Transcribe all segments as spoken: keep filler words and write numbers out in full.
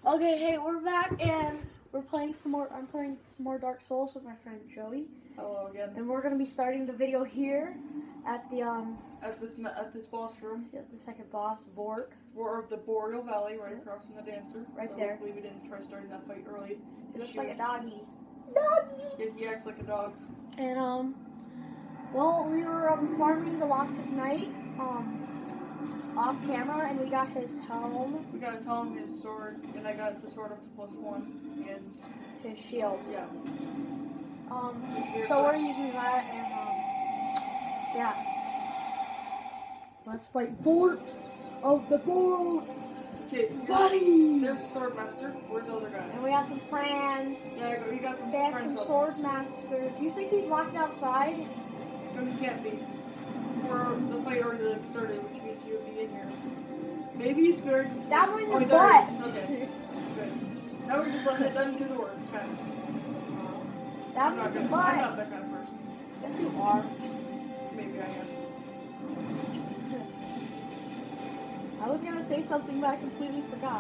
Okay, hey, we're back and we're playing some more. I'm playing some more Dark Souls with my friend Joey. Hello again. And we're gonna be starting the video here at the um at this at this boss room. At the second boss, Vort. Or of the Boreal Valley, right across from the dancer. Right but there. Hopefully we didn't try starting that fight early. He looks like a doggy. Doggy. Yeah, he acts like a dog. And um, well, we were um, farming the Lock of Night um off camera, and we got his helm. We got his helm, his sword, and I got the sword up to plus one, and his shield. Yeah. Um. So we're using that, and um, yeah. Let's fight Vort of the Boreal. Okay, buddy. There's Swordmaster. Where's the other guy? And we got some friends. Yeah, we got some Back friends. some Swordmaster. Do you think he's locked outside? No, he can't be. For the fight already started, which means he would be in here. Maybe he's good. Stab him in oh, the there butt. he is. Okay. Good. Now we just let them do the work. Okay. Stab I'm him not in the gonna, butt. I'm not that kind of person. Yes, you are. Maybe I am. I was gonna say something, but I completely forgot.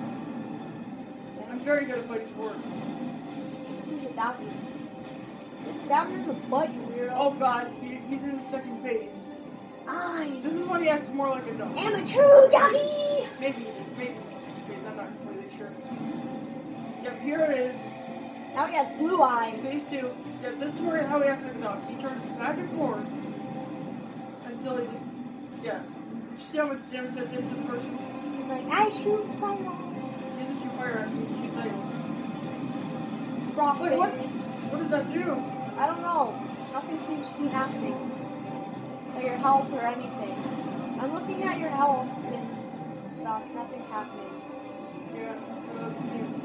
I'm very good at fighting Vort. He's a doggy. Stab him in the butt, you weirdo. Oh god, he, he's in his second phase. I This is when he acts more like a dog. am a true doggy! Maybe, maybe phase, I'm not completely sure. Yep, here it is. Now he has blue eyes. Phase two. Yep, this is where how he acts like a dog. He turns back and forth until he just, yeah. See how much damage that did to the person? He's like, I shoot fire. He doesn't shoot fire actually, he shoots ice. Frost. Wait, what? What does that do? I don't know. Nothing seems to be happening to your health or anything. I'm looking at your health and stuff. Nothing's happening. Yeah, so it seems.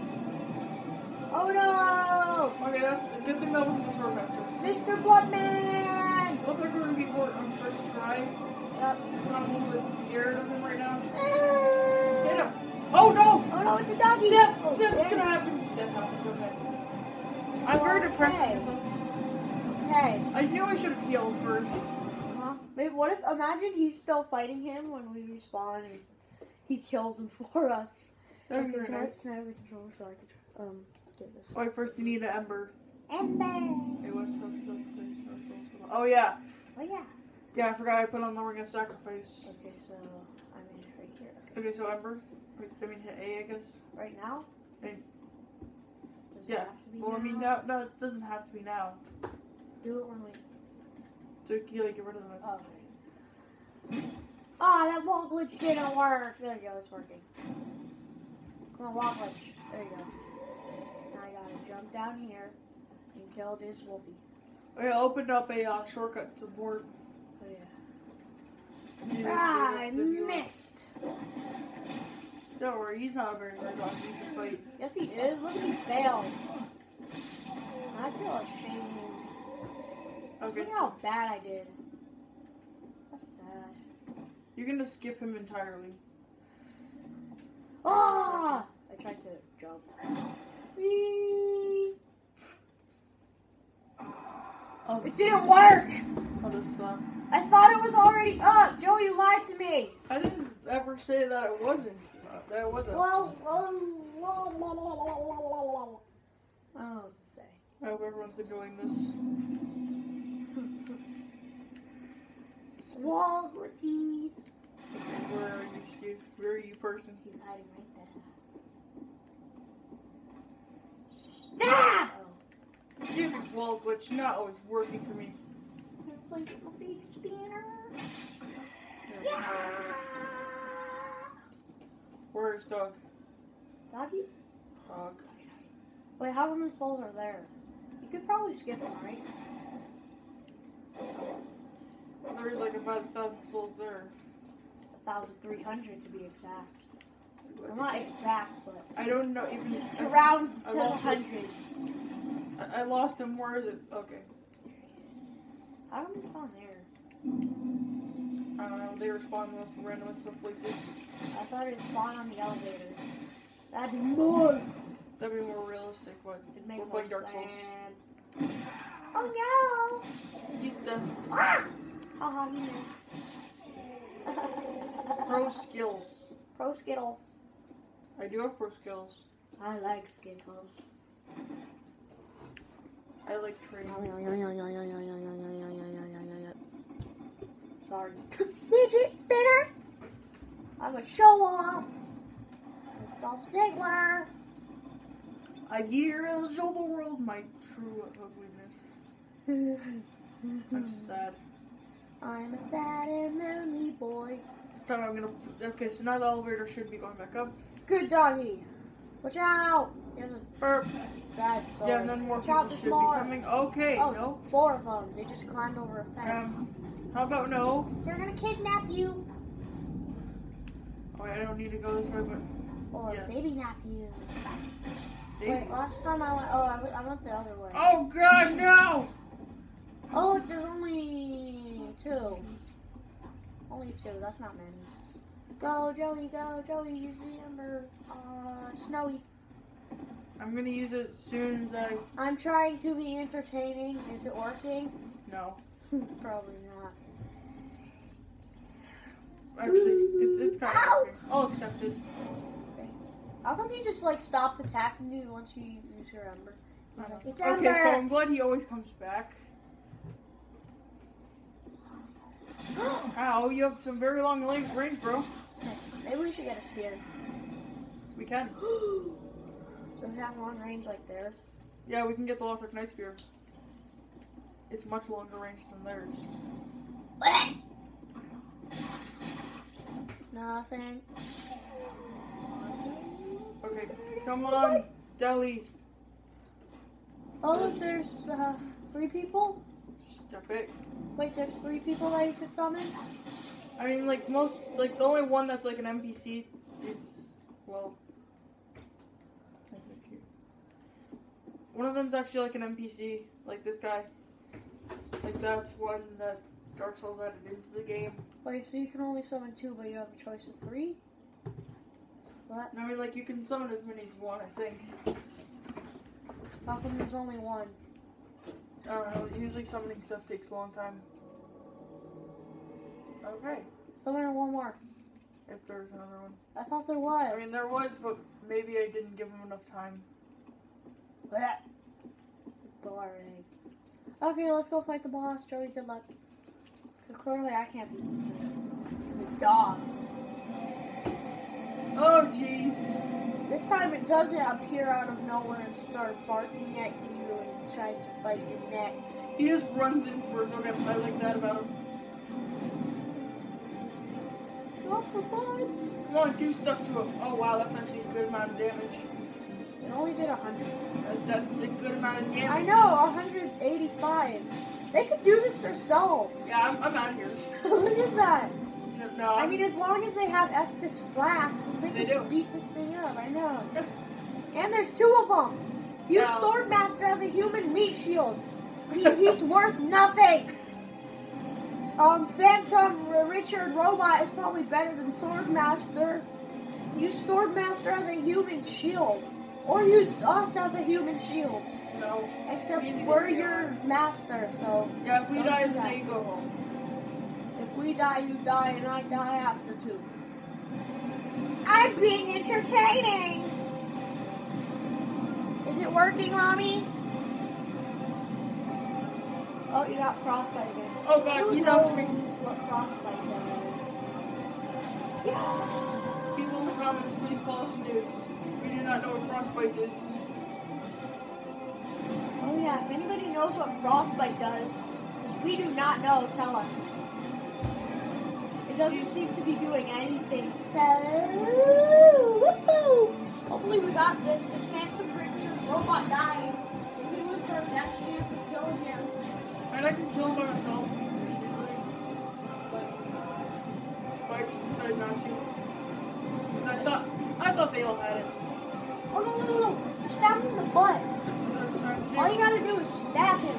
Oh no! Okay, that's a good thing that wasn't the Swordmaster. Mister Bloodman! Looks like we're gonna be Vort on first try. Yep. I'm a little bit scared of him right now. Uh, Hit him! Oh no! oh no, it's a doggy! Death! Oh, Death's death. gonna happen! Death happened, okay. I'm very depressed. Okay. Okay. I knew I should have healed first. Uh-huh. Maybe what if, imagine he's still fighting him when we respawn and he kills him for us. That'd be Okay, very can, I, nice. can I have the controller so I can um, get this? Alright, first you need an ember. Ember! Okay, what toast place no souls. Oh yeah. Oh yeah. Yeah, I forgot I put on the ring of sacrifice. Okay, so I'm in right here. Okay. Okay, so ember. Wait, I mean hit A, I guess. Right now? Hey. Does it Yeah. have to be Well, now? I mean, no, no, it doesn't have to be now. Do it when we... To like, get rid of the mess. Oh, okay. Ah, that wall glitch didn't work. There you go, it's working. Come on, wall glitch. There you go. Now I gotta jump down here and kill this wolfie. Okay, I opened up a uh, shortcut to board. Oh yeah. Yeah, Ah, I that's the viewer. missed. Don't worry, he's not a very good dog. He can fight. Yes, he is. Look, he failed. I feel ashamed. Okay, Look so how bad I did. That's sad. you're gonna skip him entirely. Ah! I tried to jump. Whee! Oh, It didn't work! Oh, this uh, I thought it was already up! Joe, you lied to me! I didn't ever say that it wasn't. Uh, that it wasn't. Well, um, I don't know what to say. I hope everyone's enjoying this. Wall glitchies. Where are you, Steve? Where are you, person? He's hiding right there. Stab! Oh. Stupid wall glitch, not always working for me. Play my feet spinner. Where's dog? Doggy? Dog. Wait, how many souls are there? You could probably skip them, right? There's like about a thousand souls there. A thousand three hundred to be exact. Well, not exact, but I don't know even. it's around I to the lost it. hundreds. I, I lost him. Where is it? Okay. How do we find there? I don't know. They respawn the most randomest of places. I thought it'd spawn on the elevator. That'd be more. That'd be more realistic, but It'd make we're more playing Dark Souls. sense. Oh no! He's dead. Ah! Haha, he knew. Pro skills. Pro Skittles. I do have four skills. I like Skittles. I like training. Sorry. Fidget spinner. I'm a show off. With Dolph Ziggler. A year will show the world my true ugliness. I'm sad. I'm a sad and lonely boy. This time I'm gonna. Okay, so now the elevator should be going back up. Good doggy. Watch out. There's a burp. Bad, sorry. Yeah, and then more Watch people out, there's should more. be coming. Okay, Oh, no. four of them. They just climbed over a fence. Um, how about no? They're gonna kidnap you. Oh, I don't need to go this way, but Or yes. maybe nap you. Maybe. Wait, last time I went, oh, I went, I went the other way. Oh God, no! Oh, look, there's only two. Only two, that's not many. Go, Joey, go, Joey, use the Ember. Uh, Snowy. I'm gonna use it as soon as I. I'm trying to be entertaining. Is it working? No. Probably not. Actually, it's, it's kind of Ow! working. I'll accept it. How come he just, like, stops attacking you once you use your Ember? He's like, it's Okay, Ember! so I'm glad he always comes back. Ow, you have some very long range, range, bro. Maybe we should get a spear. We can. Does it have long range like theirs? Yeah, we can get the Lothric Knight Spear. It's much longer range than theirs. Nothing. Okay, come on, Deli. Oh, look, there's uh, three people? Stop it. Wait, there's three people that you could summon? I mean, like, most, like, the only one that's like an N P C is, well, one of them's actually like an N P C, like this guy. Like, that's one that Dark Souls added into the game. Wait, so you can only summon two, but you have a choice of three? What? I mean, like, you can summon as many as you want, I think. How come there's only one? I don't know, usually summoning stuff takes a long time. Okay, Summon one more. if there's another one. I thought there was. I mean, there was, but maybe I didn't give him enough time. Blech. Boring. Okay, let's go fight the boss. Joey, good luck. 'Cause clearly I can't beat this thing. It's a dog. Oh, jeez. This time it doesn't appear out of nowhere and start barking at you and tries to bite your neck. He just runs in first. Okay, I like that about him. Off the buds. Come on, do stuff to him. Oh, wow, that's actually a good amount of damage. It only did a hundred. That, that's a good amount of damage. I know, one hundred eighty-five. They could do this themselves. Yeah, I'm, I'm out of here. Look at that. No, I mean, as long as they have Estus Flask, they, They can do. beat this thing up. I know. And there's two of them. Use Yeah. Swordmaster as a human meat shield. He, he's worth nothing. Um, Phantom Richard Robot is probably better than Swordmaster. Use Swordmaster as a human shield. Or use us as a human shield. no. Except We need to we're see your master, so Yeah, if we Don't die, do then that. they go home. if we die, you die, and I die after too. I'm being entertaining! Is it working, Mommy? Oh, you got frostbite again. Oh, God, Who he's after me. knows what frostbite does? Yeah. People in the comments, please call us nudes. We do not know what frostbite is. Oh yeah, if anybody knows what frostbite does, we do not know, tell us. It doesn't seem to be doing anything, so whoop-hoo. Hopefully we got this, because Phantom Richard Robot died. We was our best chance of killing him. And I can kill him by myself easily. But, but I just decided not to. And I thought, I thought they all had it. Oh no, no, no, no. Just stab him in the butt. All you gotta do is stab him.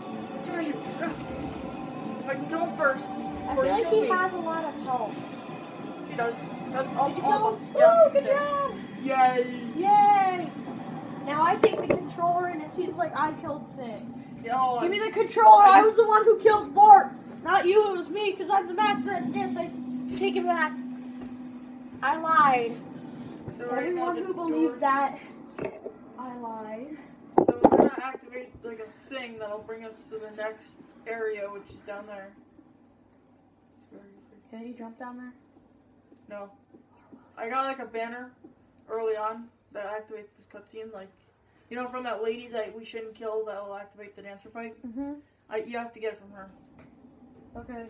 If I can kill him first. I before feel like kills he me. has a lot of health. He does. That's all, Did you all kill of him? us. Woo, Yeah, good he does. job! Yay! Yay! Now I take the controller and it seems like I killed the thing. Yeah, all Give I- me the controller! I I was the one who killed Bart! Not you, it was me, because I'm the master at this. I take it back. I lied. So right now Everyone the who door- believed that, I lied. So we're gonna activate like a thing that'll bring us to the next area, which is down there. It's very freaky. Can you jump down there? No. I got like a banner early on that activates this cutscene, like, you know, from that lady that we shouldn't kill that will activate the dancer fight. Mm-hmm. I, you have to get it from her. Okay.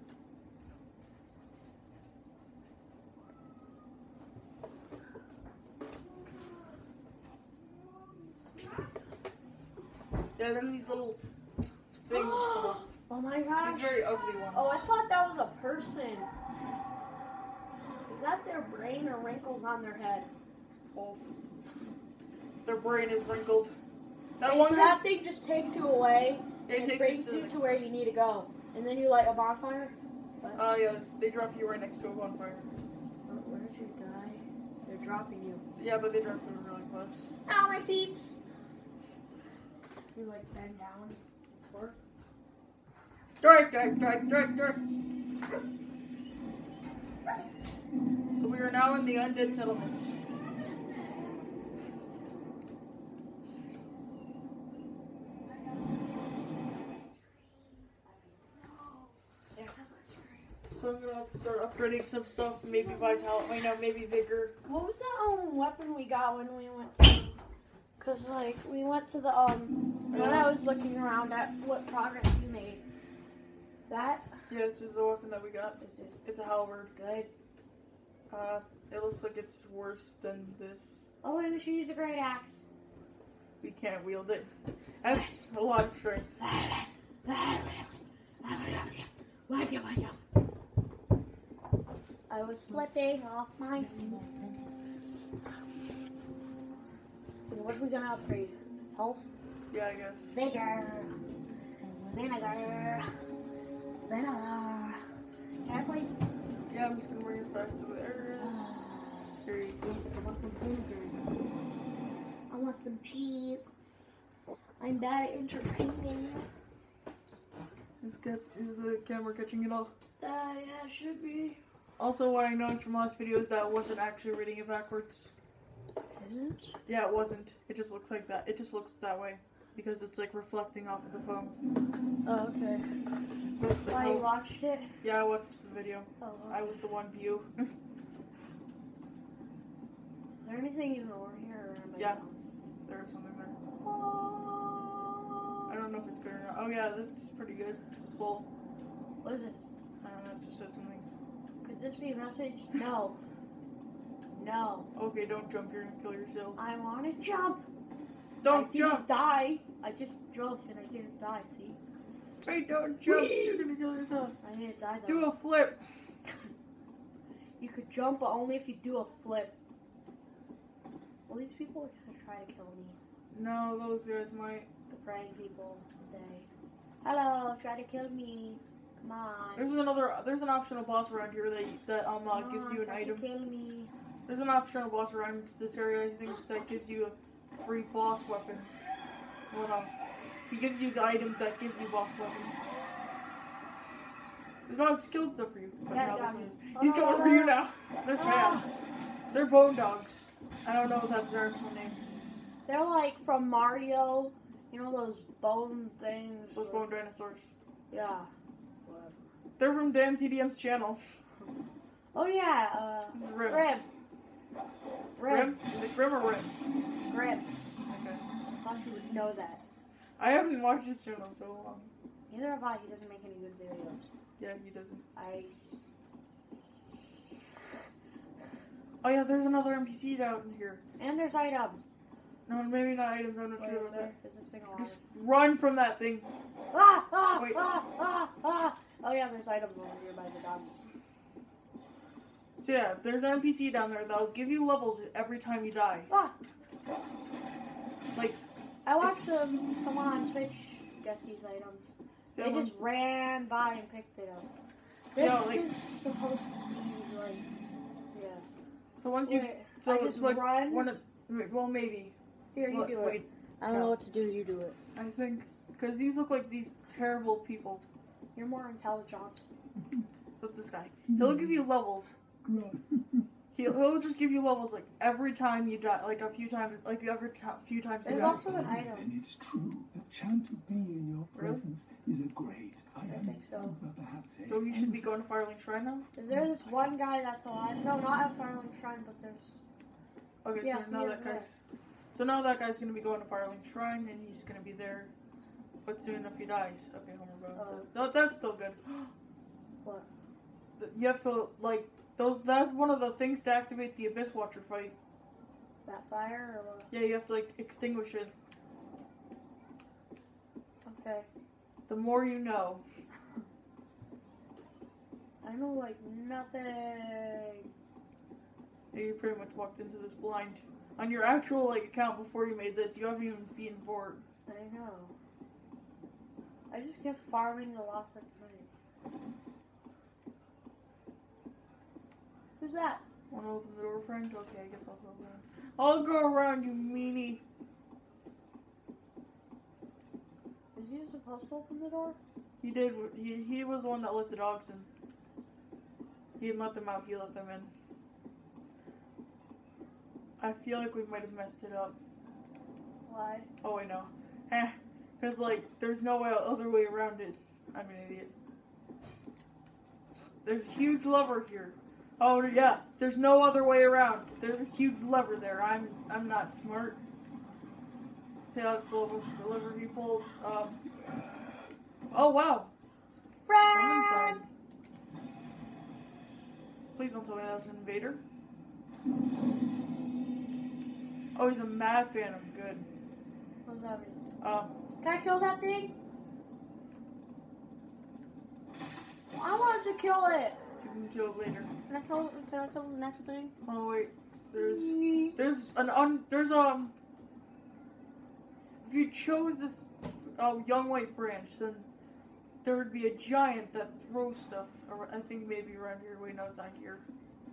Yeah, then these little things. come up. Oh my gosh. These very ugly ones. Oh, I thought that was a person. Is that their brain or wrinkles on their head? Both. Their brain is wrinkled. That Okay, one so guy's- that thing just takes you away It and takes brings you to you the- to where you need to go. And then you light a bonfire? Oh, uh, yeah, they drop you right next to a bonfire. Oh, where did you die? They're dropping you. Yeah, but they drop you really close. Ow, my feet! You like bend down for Strike, strike, strike, strike, strike. So we are now in the undead settlement. So I'm gonna start upgrading some stuff, maybe vitality, wait, no, maybe vigor. What was that um weapon we got when we went to? Cause like we went to the um when I was looking around at what progress we made. That Yeah, this is the weapon that we got. is it It's a halberd. good? Uh, it looks like it's worse than this. Oh wait, we should use a great axe. We can't wield it. That's a lot of strength. I was slipping off my seat. What are we gonna upgrade? Health? Yeah, I guess. Vigor. Vinegar. Vinegar. Can I play? Yeah, I'm just gonna bring us back to the area. Here you go. I want some vinegar. I want some cheese. I'm bad at entertaining. Is, get, is the camera catching it all? Uh, yeah, it should be. Also, what I noticed from last video is that it wasn't actually reading it backwards. Isn't? Yeah, it wasn't. It just looks like that. It just looks that way. Because it's like reflecting off of the phone. Oh, okay. So it's like, Why you how- watched it? yeah, I watched the video. Oh, I was the one view. Is there anything even over here? Or am I Yeah. dumb? There's something there. Oh. I don't know if it's good or not. Oh yeah, that's pretty good. It's a soul. What is it? I don't know, it just says something. Could this be a message? No. No. Okay, don't jump, you're gonna kill yourself. I want to jump. Don't I didn't jump! die. I just jumped and I didn't die, see? Hey, don't jump, you're gonna kill yourself. I didn't die though. Do a flip! You could jump, but only if you do a flip. Well, these people are gonna try to kill me. No, those guys might. The praying people. They. Hello, try to kill me. Come on. There's another, there's an optional boss around here that, that um, uh, Come gives on, you an try item. to kill me. There's an optional boss around this area, I think, that gives you a free boss weapons. Well, no. He gives you the items that gives you boss weapons. The dog's killed stuff for you. But Yeah, now got they're- me. He's going for you now. They're Ah. fast. They're bone dogs. I don't know if that's their actual name. They're like from Mario. You know those bone things? Those bone dinosaurs. Yeah. They're from Dan T D M's channel. Oh yeah. Uh, This is Rim. Rib. Rib. Rim? Is it Rim or Rim? Rib. Okay. I thought you would know that. I haven't watched his channel in so long. Neither have I. He doesn't make any good videos. Yeah, he doesn't. I. Oh yeah, there's another N P C down here. And there's items. No, maybe not items. I'm not What sure is about there? that. Is this thing alive? Just run from that thing. Ah, ah, Wait. ah, ah, ah. Oh yeah, there's items over here by the doggies. So yeah, there's an N P C down there that'll give you levels every time you die. Ah, Like, I watched um, someone on Twitch get these items. They someone- just ran by and picked it up. This No, like- is supposed to be like, yeah. so once you, Wait, so I it's just like run. one of, well maybe. Here, you Well, do it. wait, I don't no. know what to do. You do it. I think because these look like these terrible people. You're more intelligent. What's this guy? He'll give you levels. He'll, he'll just give you levels like every time you die, like a few times, like every t- few times you There's die. also an item. And it's true. The chant to be in your Really? presence is a great. I, I am think so. but perhaps a So you should be going to Firelink Shrine now? Is there this one guy that's alive? No, not at Firelink Shrine, but there's. Okay, Yeah, so now he that is guy's... there. So now that guy's gonna be going to Firelink Shrine and he's gonna be there. But soon if he dies. Okay, Homer Bro. Oh. No, that's still good. What? You have to, like, those. That's one of the things to activate the Abyss Watcher fight. That fire or what? Yeah, you have to, like, extinguish it. Okay. The more you know. I know like nothing. Yeah, you pretty much walked into this blind. On your actual, like, account before you made this, you haven't even beaten Vort. I know. I just kept farming the lost money. Who's that? Wanna open the door, friend? Okay, I guess I'll go around. I'll go around, you meanie. Is he supposed to open the door? He did. He he was the one that let the dogs in. He didn't let them out. He let them in. I feel like we might have messed it up. Why? Oh, I know. Eh, because like there's no way other way around it. I'm an idiot. There's a huge lever here. Oh yeah, there's no other way around. There's a huge lever there. I'm I'm not smart. Yeah, that's the lever, the lever he pulled. Um. Oh wow. Someone Friends! said- Please don't tell me that was an invader. Oh, he's a mad phantom. Good. What's that mean? Um. Can I kill that thing? I want to kill it. You can kill it later. Can I kill? Can I kill the next thing? Oh wait. There's there's an un there's um. If you chose this uh, young white branch, then there would be a giant that throws stuff. Or I think maybe around here. Wait, no, it's not here.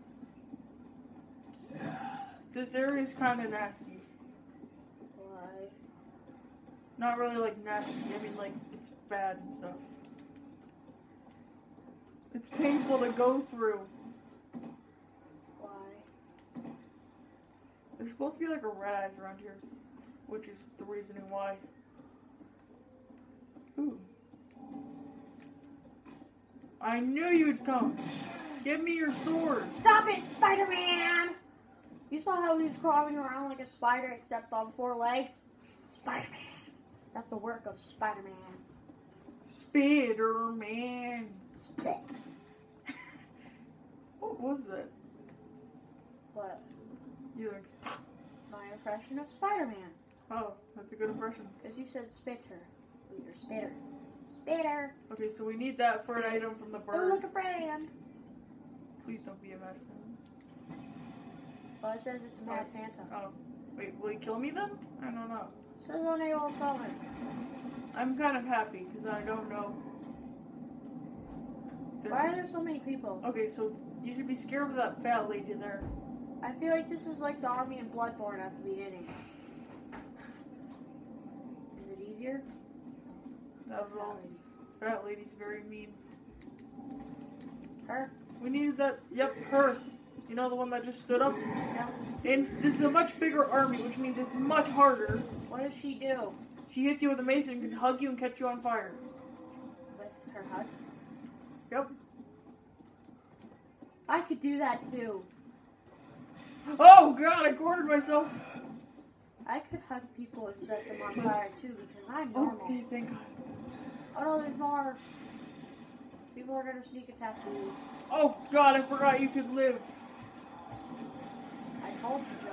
This area is kind of nasty. Why? Not really like nasty. I mean, like it's bad and stuff. It's painful to go through. Why? There's supposed to be like a red eyes around here, which is the reasoning why. Ooh. I knew you'd come. Give me your sword. Stop it, Spider-Man! You saw how he was crawling around like a spider except on four legs? Spider-Man. That's the work of Spider-Man. Spider-Man. Spit. What was that? What? You like, My impression of Spider-Man. oh, that's a good impression. Because you said spitter. You're spitter. Spitter. Okay, so we need that for an item from the Oh, bird. look, a friend. Please don't be a mad phantom. Well, it says it's a mad phantom. Oh, wait, will he kill me then? I don't know. It says unable to summon. I'm kind of happy because I don't know. There's Why are there so many people? Okay, so you should be scared of that fat lady there. I feel like this is like the army in Bloodborne at the beginning. Is it easier? That was all. Fat lady's very mean. Her? We needed that. Yep, her. You know the one that just stood up? Yeah. And this is a much bigger army, which means it's much harder. What does she do She hits you with a mace and can hug you and catch you on fire. with her hugs? Yep. I could do that too. Oh god, I cornered myself. I could hug people and set them on fire too because I'm normal. Okay, thank god. Oh no, there's more. People are gonna sneak attack you. Oh god, I forgot you could live. I told you,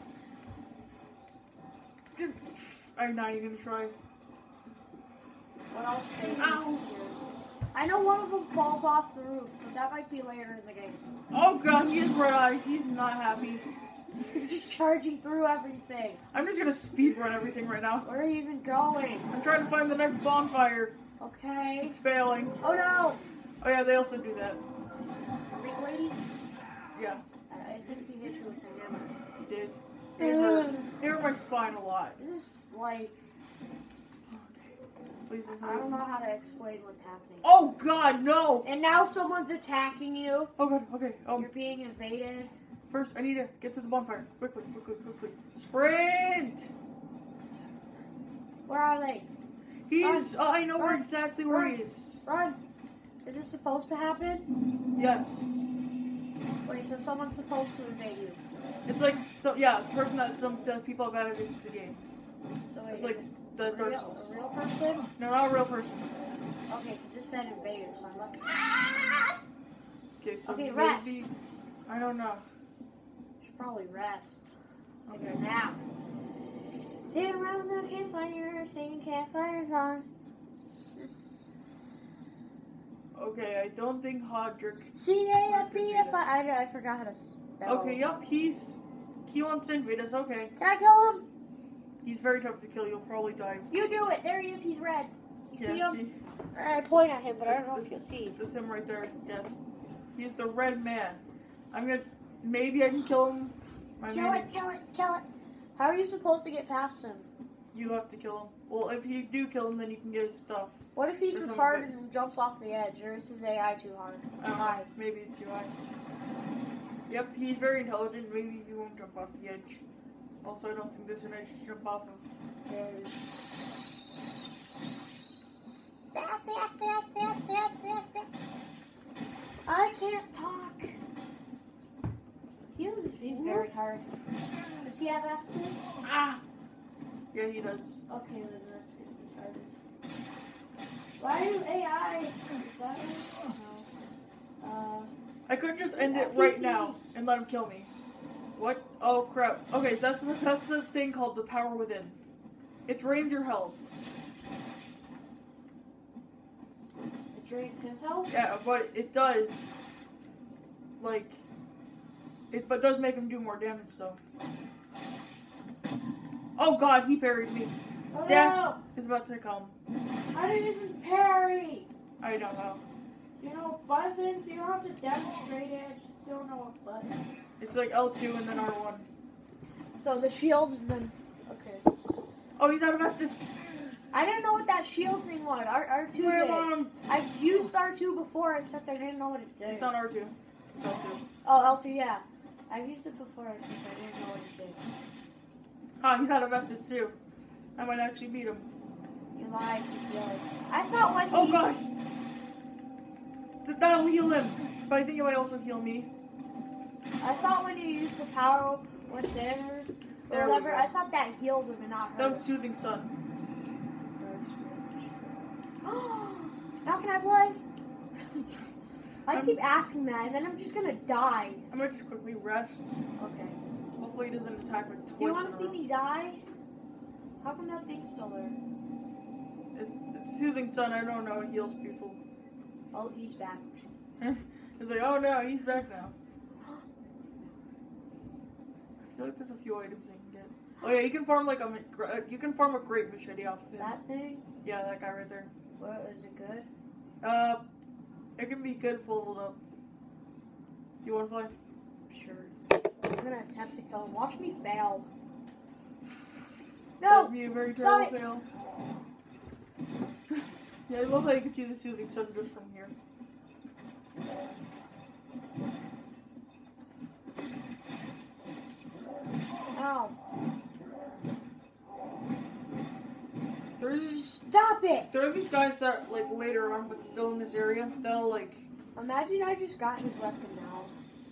Joe. I'm not even gonna try. What else stays Ow. here? I know one of them falls off the roof, but that might be later in the game. Oh god, he has red eyes. He's not happy. You're just charging through everything. I'm just gonna speed run everything right now. Where are you even going? I'm trying to find the next bonfire. Okay. It's failing. Oh no! Oh yeah, they also do that. Big lady? Yeah, I I think he hit you with a hammer. he did. It hurt, it hurt my spine a lot. This is like, Please don't I don't tell know me. how to explain what's happening. Oh god, no! And now someone's attacking you. Oh god, okay. Oh, You're being invaded. First, I need to get to the bonfire. Quickly, quickly, quickly. Sprint! Where are they? He's. Uh, I know where Run. exactly where Run. he is. Run. Is this supposed to happen? Yes. Wait, so someone's supposed to invade you. It's like so. Yeah, it's the person that some that people have added into the game. So wait, It's is like it the a Dark real, Souls. a real person? No, not a real person. Okay, because this said invader, so I'm looking. Okay, so Okay, maybe. rest. I don't know. Should probably rest. Take a nap. Sit around the campfire, singing campfire songs. Okay, I don't think Hodrick. C A F P F I. I I forgot how to spell. Okay, yep, he's he wants to invade us. Okay, Can I kill him? he's very tough to kill. You'll probably die. You do it. There he is. He's red. You see Yeah, him? see, I point at him, but I don't know if you'll see. that's him right there. Yeah, he's the red man. I'm gonna maybe I can kill him. My Kill man, it, kill it, kill it. How are you supposed to get past him? You have to kill him. Well, if you do kill him, then you can get his stuff. What if he's There's no retarded way. and jumps off the edge, or is his A I too hard? I don't know, High. maybe it's too high. Yep, he's very intelligent. Maybe he won't jump off the edge. Also, I don't think there's an edge to jump off of. There's... Fast, fast, fast, fast, fast, fast, fast. I can't talk. He was being very hard. Does he have Estes? Ah! Yeah, he does. Okay, then that's gonna be harder. Why do A I? Is that it? No. Uh, I could just end it Yeah, right P C. now and let him kill me. What? Oh crap. Okay, that's that's a thing called the power within. It drains your health. it drains his health? Yeah, but it does. Like, it but does make him do more damage though. Oh god, he parried me. Oh Death no! is about to come. I didn't even parry! I don't know. You know, buttons, you don't have to demonstrate it, I just don't know what button. It's like L two and then R one. So the shield and then, okay. Oh, he's out of Estus. I didn't know what that shield thing was, R- R2 Where did. am I? I've used R two before, except I didn't know what it did. It's on R two. It's L two. Oh, L two, yeah. I've used it before, except I didn't know what it did. Ah, he's out of Estus too. I might actually beat him. You lied, you lied. I thought when Oh he... god! Th- That'll heal him. But I think it might also heal me. I thought when you used the power within or There we whatever, go. I thought that healed him and not hurt That was him. Soothing Sun. Now can I play? I I'm- keep asking that, and then I'm just gonna die. I might just quickly rest. Okay. Hopefully he doesn't attack me twice. Do you want to in a see row. me die? How come that thing's still there? It, it's Soothing Sun, I don't know, it heals people. Oh, he's back. It's like, oh no, he's back now. I feel like there's a few items I can get. Oh yeah, you can farm like a ma- gr- uh, you can farm a great machete off of him. That thing? Yeah, that guy right there. What, is it good? Uh, it can be good if leveled up. You want to play? Sure. I'm gonna attempt to kill him. Watch me fail. No! That'd be a very Stop terrible it. fail. Yeah, I love how you can see the Soothing Sun just from here. Ow. There's Stop it! there are these guys that like later on, but still in this area. They'll like Imagine I just got his weapon now.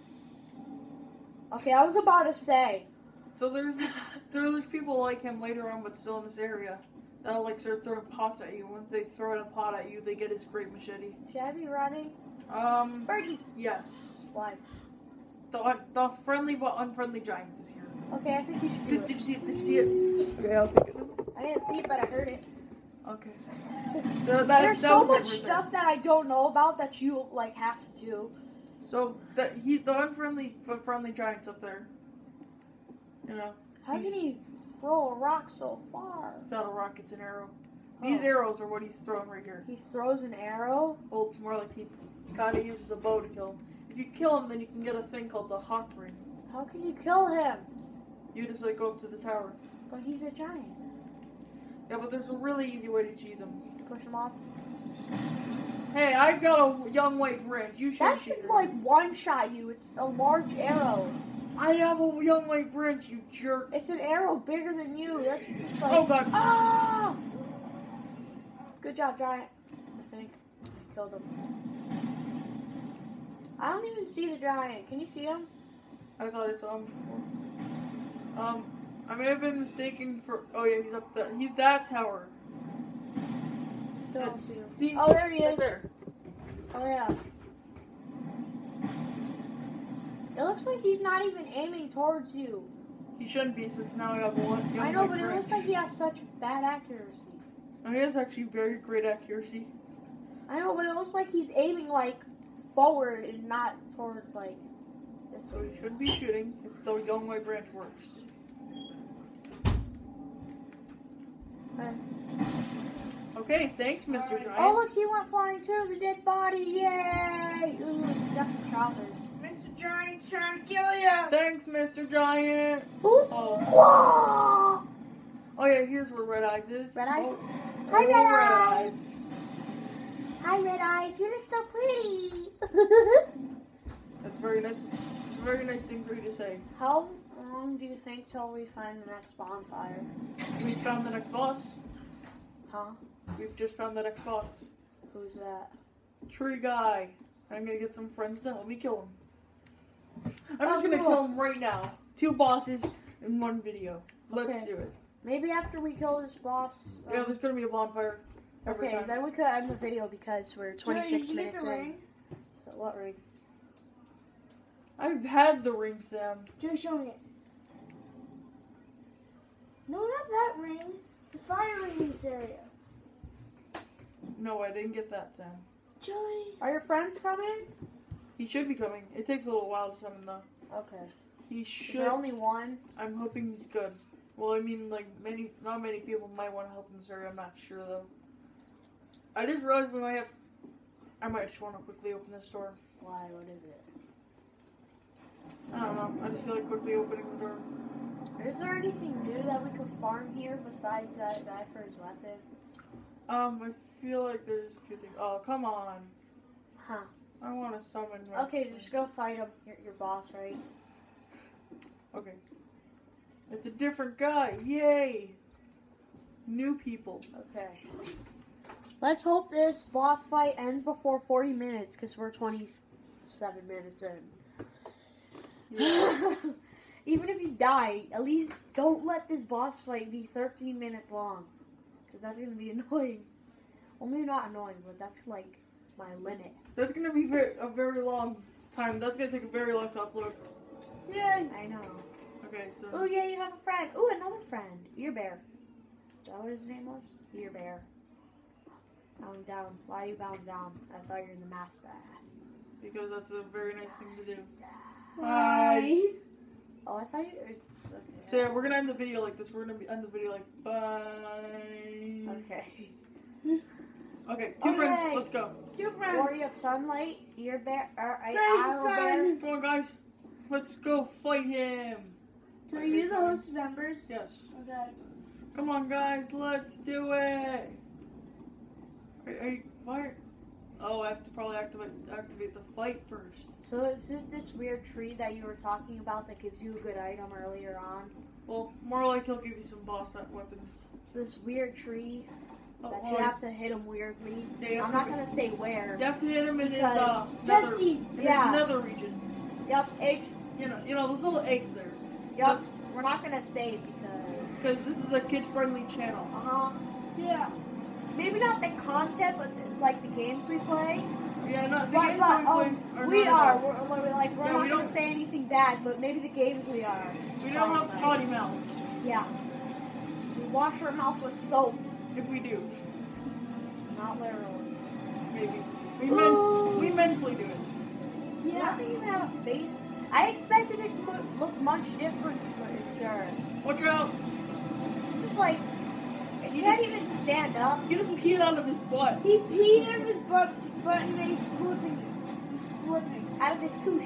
Okay, I was about to say. so there's this, there's people like him later on, but still in this area. That'll like start throwing pots at you. Once they throw a pot at you, they get his great machete. Should I be running? Um, Birdies! yes. Why? The un- the friendly but unfriendly giant is here. Okay, I think you should do Did, it. did you see it? Did you see it? Okay, I'll take it. I didn't see it, but I heard it. Okay. The- that- There's that so was much everything. stuff that I don't know about that you like have to do. So that he's the unfriendly but friendly giant's up there. You know, How can he throw a rock so far? it's not a rock; it's an arrow. These Oh. arrows are what he's throwing right here. He throws an arrow. Well, it's more like he kind of uses a bow to kill him. If you kill him, then you can get a thing called the Hawk Ring. How can you kill him? You just like go up to the tower. But he's a giant. Yeah, but there's a really easy way to cheese him. Push him off. Hey, I've got a young white branch. You should That should like one shot you. It's a large arrow. I have a young white branch, you jerk. It's an arrow bigger than you. That's just like. Oh god. Ah! Good job, Giant. I think. Killed him. I don't even see the Giant. Can you see him? I thought I saw him before. Um, I may have been mistaken for. Oh yeah, he's up there. He's that tower. Still don't see him. See? Oh, there he Right is. there. Oh, yeah. It looks like he's not even aiming towards you. He shouldn't be since now I have one. young I know, white but it branch. looks like he has such bad accuracy. And he has actually very great accuracy. I know, but it looks like he's aiming, like, forward and not towards, like, this So way. he should be shooting if the young white branch works. Okay. Okay, thanks, Mister Giant. Oh, look, he went flying too. The dead body. Yay! Ooh, that's the trousers. Mister Giant's trying to kill you. Thanks, Mister Giant. Ooh. Oh. Whoa! Oh yeah, here's where Red Eyes is. Red Eyes? Oh, Hi, oh, Red Eyes. Hi, Red Eyes. You look so pretty. That's very nice. It's a very nice thing for you to say. How long do you think till we find the next bonfire? We found the next boss. Huh? We've just found the next boss. Who's that? Tree guy. I'm gonna get some friends to help me kill him. I'm just Oh, gonna cool. kill him right now. Two bosses in one video. Let's Okay. do it. Maybe after we kill this boss. um, Yeah, there's gonna be a bonfire every okay, time. then we could end the video because we're twenty-six Joey, did you minutes get the in. ring? So what ring? I've had the ring, Sam. Joey, show me it. No, not that ring. The fire ring in this area. No, I didn't get that, Sam. Joey. Are your friends coming? He should be coming. It takes a little while to summon though. Okay. He Is should. there only one? I'm hoping he's good. Well, I mean, like many, not many people might want to help in this area. I'm not sure though. I just realized we might have. I might just want to quickly open this door. Why? What is it? I don't know. I just feel like quickly opening the door. Is there anything new that we could farm here besides that guy for his weapon? Um, I feel like there's a few things. Oh, come on. Huh. I want to summon. my- Okay, just go fight him. Your, your boss, right? Okay. It's a different guy. Yay! New people. Okay. Let's hope this boss fight ends before forty minutes, because we're twenty-seven minutes in. Yeah. Even if you die, at least don't let this boss fight be thirteen minutes long. Because that's going to be annoying. Well, maybe not annoying, but that's like my limit. That's gonna be very, a very long time. That's gonna take a very long to upload. Yay. I know. Okay, so. Oh, yeah, you have a friend. Oh, another friend. Ear Bear. Is that what his name was? Ear Bear. Bowing down. Why are you bowing down? I thought you were in the master. Because that's a very nice thing to do. Bye. Oh, I thought you. It's, okay. So yeah, we're gonna end the video like this. We're gonna be, end the video like bye. Okay. Okay, two Okay. friends. Let's go. Two friends. Warrior of Sunlight, Ear Bear, or I, Praise the Arrow Bear. sun. Come on, guys. Let's go fight him. Are you the host members? Yes. Okay. Come on, guys. Let's do it. Are, are you, why? Oh, I have to probably activate activate the fight first. So is it this weird tree that you were talking about that gives you a good item earlier on? Well, more like he'll give you some boss weapons. This weird tree Oh, that well, you have to hit him weirdly. yeah, you have I'm to not go- gonna say where. You have to hit him in his Because uh, nether, Testes. in Yeah. his nether region. Yep, egg. You know, you know those little eggs there. Yep. We're not gonna say because. Because this is a kid-friendly channel. Uh huh. Yeah. Maybe not the content, but the, like the games we play. Yeah, no, the But, games but we um, play are we not are. at all. We're, we're like we're Yeah, not we gonna don't- say anything bad, but maybe the games we are. We don't have Um, potty mouths. Yeah. We wash our mouths with soap, If we do, not literally. maybe. We, Ooh. men- we mentally do it. Yeah. Nothing even have a face. I expected it to mo- look much different, but sure. Watch out! It's just like He he can't just- even stand up. He just peed out of his butt. He peed in his butt, but he's slipping. He's slipping. Out of his couche.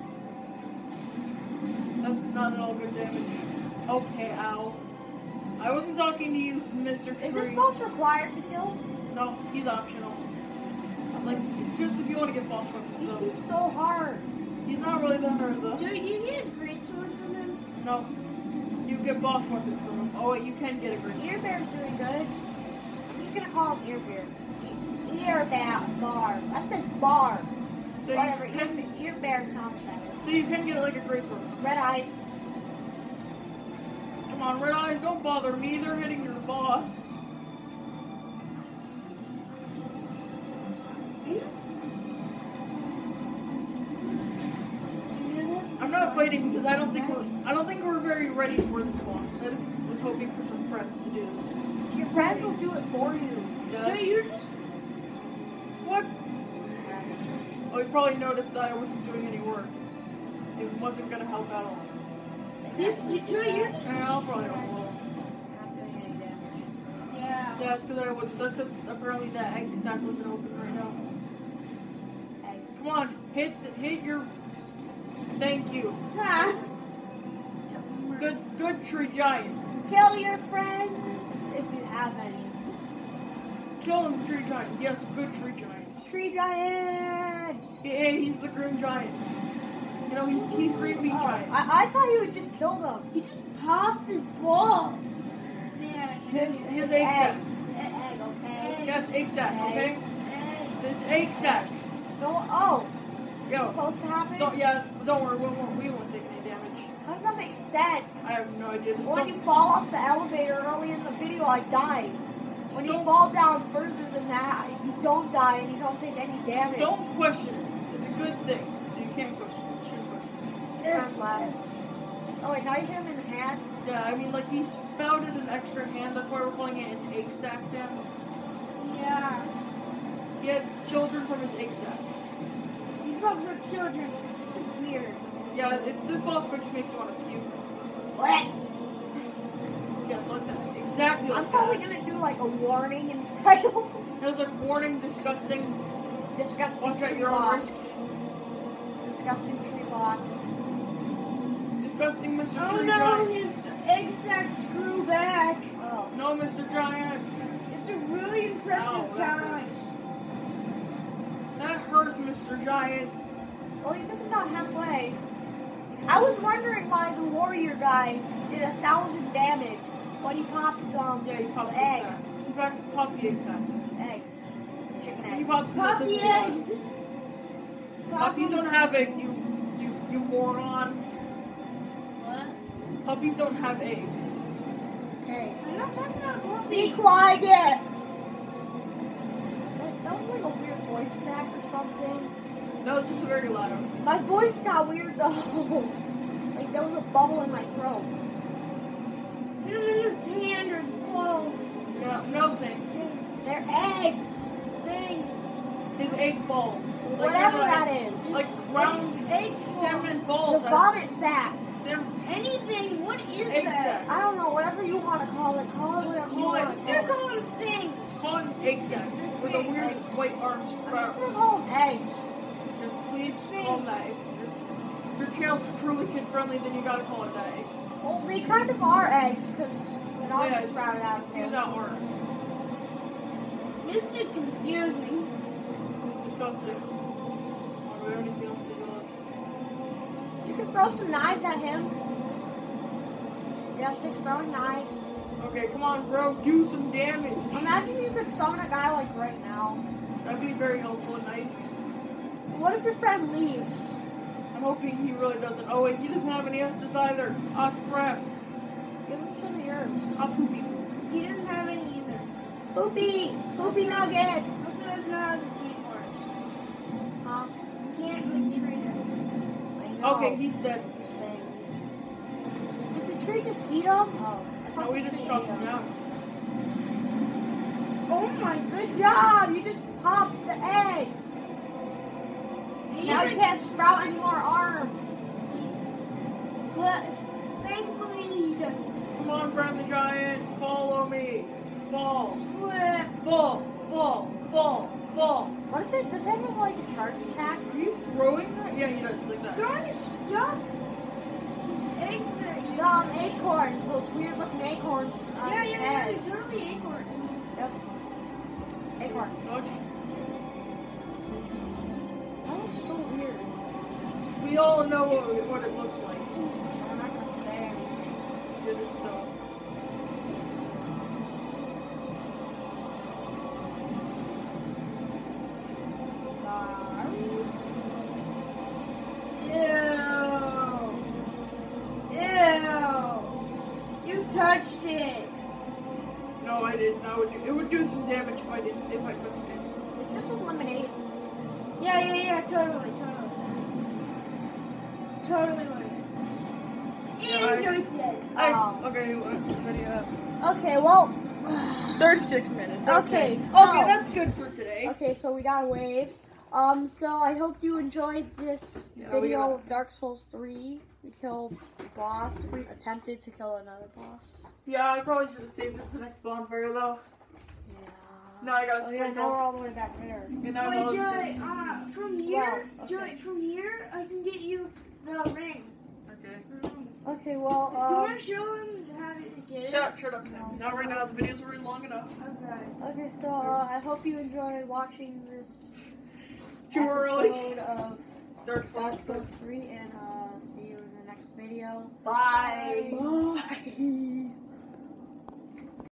That's not at all good damage. Okay, ow. I wasn't talking to you, Mister Is this Tree. boss required to kill? No, he's optional. Like, it's just if you want to get boss He weapons, so. seems so hard. He's not really that hard though. Dude, you get a great sword from him? No. You get boss weapons from him. Oh wait, you can get a great. Ear Bear's doing good. I'm just gonna call him Ear Bear. E- Ear Bear bar. That says bar. So Whatever. you Ear, can, Ear Bear sounds better. so you can get like a great sword. Red Eyes. Come on, Red Eyes, don't bother me. They're hitting your boss. I'm not fighting because I don't think we're I don't think we're very ready for this boss. I just was hoping for some friends to do this. Your friends will do it for you. Yeah. Dude, you're just. What? Oh, you probably noticed that I wasn't doing any work. It wasn't gonna help at all. You, you, dude, you're just. Yeah, I'll probably help. Not doing any damage. Yeah. Yeah, it's because I was. That's because apparently that egg sack wasn't open right now. Eggs. Come on, hit the, hit your. Thank you. Ah. Good, good tree giant. Kill your friends if you have any. Kill him, tree giant. Yes, good tree giant. Tree giants. Hey, he's the green giant. You know, he's he's green bean Oh, giant. I, I thought you had just killed him. He just popped his ball. Yeah. His his It's egg sack. Egg, egg, okay? Yes, egg sack. Okay. Hey. His egg sack. No, oh, Yo, supposed to happen? don't yeah. Don't worry. We won't we won't take any damage. How does that make sense? I have no idea. Just When don't, you fall off the elevator early in the video, I died. When you Don't- fall down further than that, you don't die and you don't take any just damage. don't question it. It's a good thing. So you can't question it. You shouldn't question it. I'm glad. Oh wait, now you hit him in the hand? Yeah, I mean, like he spouted an extra hand. That's why we're calling it an egg sack, Sam. Yeah. He had children from his egg sack. You popped for children. This is weird. Yeah, it, this boss fight just makes you want to puke. What? Yeah, it's like that. Exactly like I'm probably that. gonna do like a warning in the title. It was like warning, disgusting. Disgusting Watch out tree your own boss. risk. Disgusting tree boss. Disgusting Mister Oh Tree no, Giant. his egg sacs grew back. Oh. No, Mister Giant. It's a really impressive Ow, that talent. hurts. That hurts, Mister Giant. Well, you took him down halfway. I was wondering why the warrior guy did a thousand damage when he popped um Yeah, he popped the the egg. sack. He popped popped the egg sacks. Eggs. Chicken He eggs. popped Pop the the eggs. eggs. Puppies don't have eggs, you you you moron. What? Puppies don't have eggs. Hey. I'm not talking about Be puppies. quiet! That, that was like a weird voice crack or something. That was just very loud. My voice got weird though. Like there was a bubble in my throat. Hit him in the hand or blow. No, no thing. They're eggs. Things. His egg balls. Like, Whatever they're that like, is. Like round Egg salmon The balls. vomit sack. Sam, Anything. What is egg that? sack. I don't know, whatever you want to call it. Call it Just whatever you call it- want to They're call it. calling things. Call him egg sack with a weird white arms. I'm just gonna call them eggs. Just please call him that. If your, if your channel's truly kid friendly, then you gotta call it that. Egg. Well, they kind of are eggs because an arm Yeah, it's, sprouted out it's of because them. that arms. This just confused me. It's disgusting. Are there anything else to do with You can throw some knives at him. Yeah, six throwing knives. us? Okay, come on, bro. Do some damage. Imagine you could summon a guy like right now. That'd be very helpful and nice. What if your friend leaves? I'm hoping he really doesn't. Oh wait, he doesn't have any Estus either. Ah crap. Give him some of yours. Ah poopy. He doesn't have any either. Poopy! Poopy nuggets! Also, that's not how this game works. Huh? You can't like trade us. I know. Okay, he's dead. Just saying. Did the tree just eat him? Oh. I No, thought we the just tree shot ate him down. Oh my Good job! You just popped the egg! Now you can't sprout any more arms. But thankfully he doesn't. Come on, friend the giant. Follow me. Fall. Slip. Fall. Fall. Fall. Fall. What if it does it have like a charge attack? Are you throwing that? Yeah, he does. Like that. Throwing his stuff. His eggs that you. Um, acorns, those weird looking acorns. on Yeah, his yeah, head. yeah. Totally acorns. Yep. Acorns. Dodge. That looks so weird. We all know what, what it looks like. I'm not gonna say anything. You're just dumb. Ew. Ew. You touched it. No, I didn't. I would do, it would do some damage if I didn't. If I couldn't. Is this a lemonade? Yeah, yeah, yeah, totally, totally. It's totally what it is. Yeah, And I- Joey's dead. Ice. Oh. Okay, what video? Okay, well. Thirty-six minutes. Okay. Okay, Okay, so- that's good for today. Okay, so we got a wave. Um, so I hope you enjoyed this Yeah, we video gotta- of Dark Souls three. We killed a boss. We attempted to kill another boss. Yeah, I probably should have saved it for the next bonfire though. Yeah. Now I gotta Oh, yeah, sprint now we're off. all the way back there. And now Wait, I'm all- Joey, uh, from here, Wow, okay. Joey, from here, I can get you the ring. Okay. Mm. Okay, well, Do you want um, to show him how to get it? Shut, shut up now. Not right now. The videos are long enough. Okay. okay, so uh, I hope you enjoyed watching this Too early. episode of Dark Souls. Dark Souls three, and uh, see you in the next video. Bye. Bye.